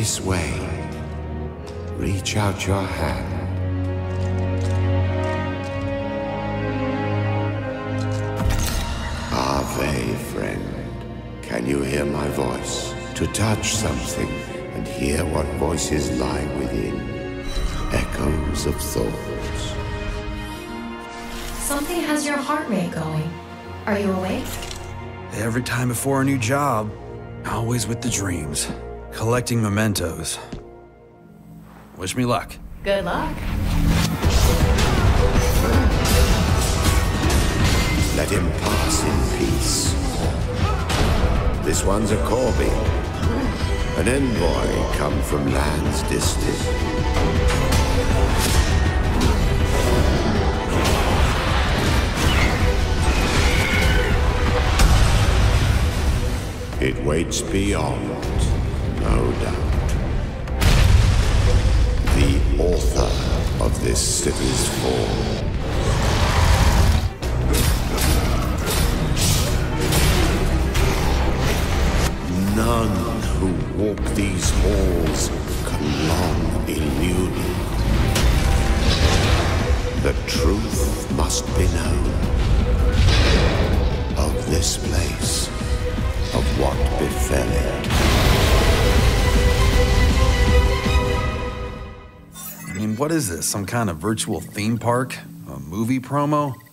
this way. Reach out your hand. Ave, friend. Can you hear my voice? To touch something and hear what voices lie within. Echoes of thoughts. Something has your heart rate going. Are you awake? Every time before a new job, always with the dreams. Collecting mementos. Wish me luck. Good luck. Let him pass in peace. This one's a Corby, an envoy come from lands distant. It waits beyond, no doubt. The author of this city's fall. None who walk these halls can long elude it. The truth must be known of this place, of what befell it. I mean, what is this? Some kind of virtual theme park? A movie promo?